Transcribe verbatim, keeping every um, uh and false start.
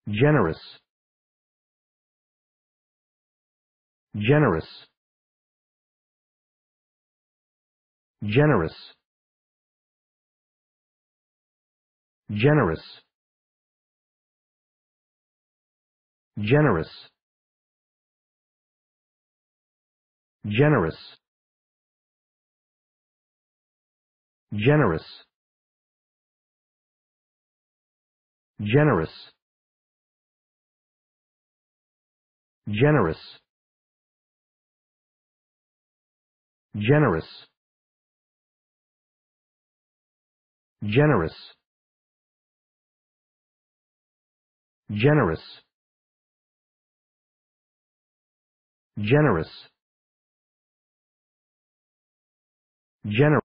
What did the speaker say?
generous, generous, generous, generous, generous, generous, generous, generous, generous, generous, generous, generous, generous, generous.